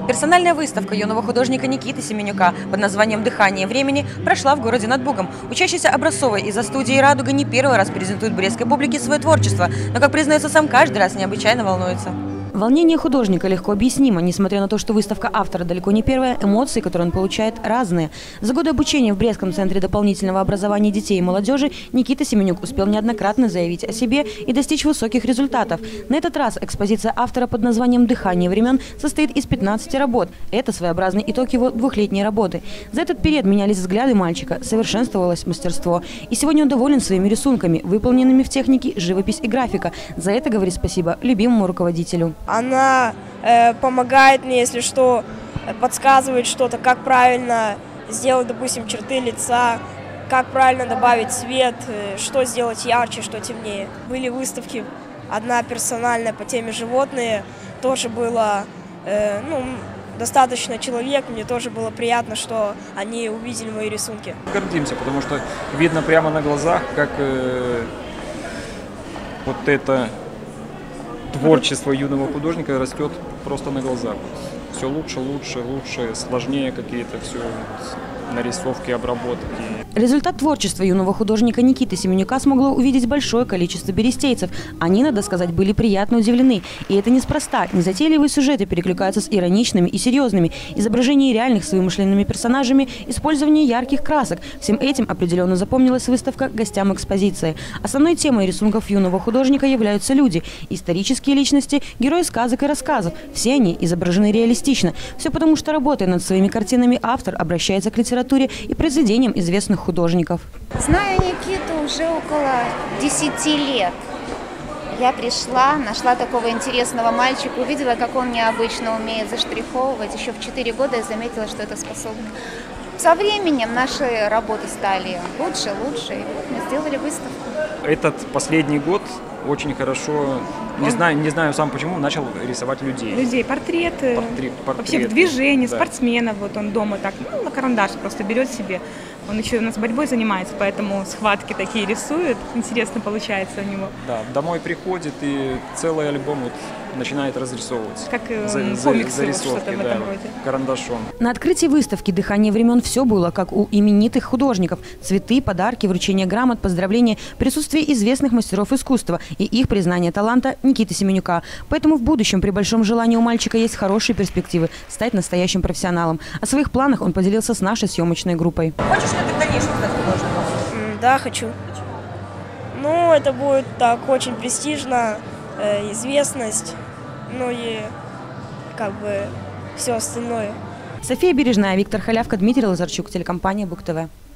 Персональная выставка юного художника Никиты Семенюка под названием «Дыхание времени» прошла в городе над Бугом. Учащийся образцовой из-за студии «Радуга» не первый раз презентует брестской публике свое творчество, но, как признается сам, каждый раз необычайно волнуется. Волнение художника легко объяснимо. Несмотря на то, что выставка автора далеко не первая, эмоции, которые он получает, разные. За годы обучения в Брестском центре дополнительного образования детей и молодежи Никита Семенюк успел неоднократно заявить о себе и достичь высоких результатов. На этот раз экспозиция автора под названием «Дыхание времен» состоит из 15 работ. Это своеобразный итог его двухлетней работы. За этот период менялись взгляды мальчика, совершенствовалось мастерство. И сегодня он доволен своими рисунками, выполненными в технике живопись и графика. За это говорит спасибо любимому руководителю. Она помогает мне, если что, подсказывает что-то, как правильно сделать, допустим, черты лица, как правильно добавить цвет, что сделать ярче, что темнее. Были выставки, одна персональная по теме животные, тоже было достаточно человек, мне тоже было приятно, что они увидели мои рисунки. Гордимся, потому что видно прямо на глазах, как вот это творчество юного художника растет просто на глазах. Все лучше, лучше, лучше, сложнее какие-то все нарисовки, обработки. Результат творчества юного художника Никиты Семенюка смогло увидеть большое количество берестейцев. Они, надо сказать, были приятно удивлены. И это неспроста. Незатейливые сюжеты перекликаются с ироничными и серьезными. Изображение реальных с вымышленными персонажами, использование ярких красок. Всем этим определенно запомнилась выставка гостям экспозиции. Основной темой рисунков юного художника являются люди. Исторические личности, герои сказок и рассказов. Все они изображены реалистично. Все потому, что, работая над своими картинами, автор обращается к литературе и произведениям известных художников. Знаю Никиту уже около 10 лет. Я пришла, нашла такого интересного мальчика, увидела, как он необычно умеет заштриховывать. Еще в 4 года я заметила, что это способно. Со временем наши работы стали лучше, лучше, и вот мы сделали выставку. Этот последний год очень хорошо, не знаю сам почему, начал рисовать людей. Людей, портреты, вообще в движении, да. Спортсменов, вот он дома так, на карандаш просто берет себе. Он еще у нас борьбой занимается, поэтому схватки такие рисует, интересно получается у него. Да, домой приходит и целый альбом вот начинает разрисовывать. Как комиксы, что-то в этом роде. Карандашом. На открытии выставки «Дыхание времен» все было, как у именитых художников. Цветы, подарки, вручение грамот, поздравления, присутствие известных мастеров искусства и их признание таланта Никиты Семенюка. Поэтому в будущем при большом желании у мальчика есть хорошие перспективы стать настоящим профессионалом. О своих планах он поделился с нашей съемочной группой. Хочешь ли ты в дальнейшем стать художником? Да, хочу. Ну, это будет так очень престижно, известность, ну и как бы все остальное. София Бережная, Виктор Халявка, Дмитрий Лазарчук, телекомпания Буг ТВ.